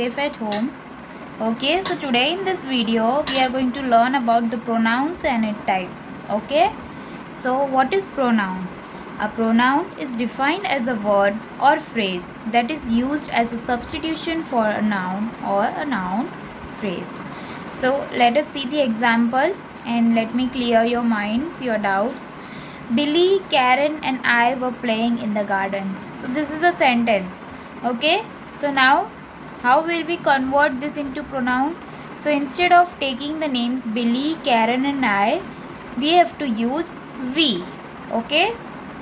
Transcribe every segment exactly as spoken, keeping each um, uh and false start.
safe at home. Okay, so today in this video we are going to learn about the pronouns and its types. Okay, so what is pronoun? A pronoun is defined as a word or phrase that is used as a substitution for a noun or a noun phrase. So let us see the example and let me clear your minds, your doubts. Billy, Karen and I were playing in the garden. So this is a sentence. Okay, so now how will we convert this into pronoun? So instead of taking the names Billy, Karen and I, we have to use we. Okay,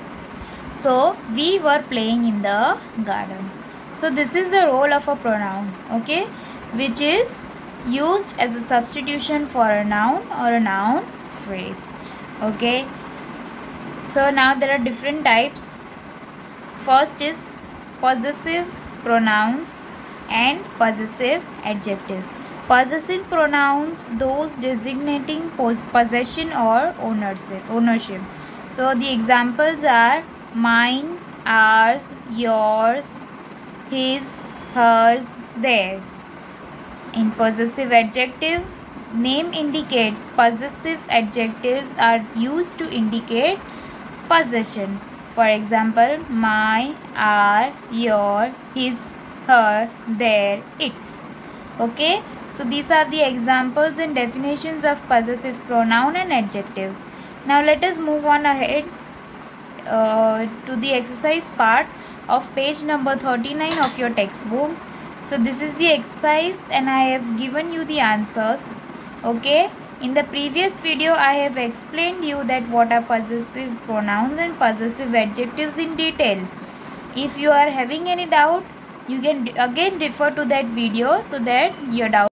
so we were playing in the garden. So this is the role of a pronoun, okay, which is used as a substitution for a noun or a noun phrase. Okay, so now there are different types. First is possessive pronouns and possessive adjective. Possessive pronouns, those designating possession or ownership. ownership. So the examples are mine, ours, yours, his, hers, theirs. In possessive adjective, name indicates possessive adjectives are used to indicate possession. For example, my, our, your, his, her, their, its. Okay, so these are the examples and definitions of possessive pronoun and adjective. Now let us move on ahead uh, to the exercise part of page number thirty-nine of your textbook. So this is the exercise and I have given you the answers. Okay, in the previous video I have explained you that what are possessive pronouns and possessive adjectives in detail. If you are having any doubt, you can again refer to that video so that your doubt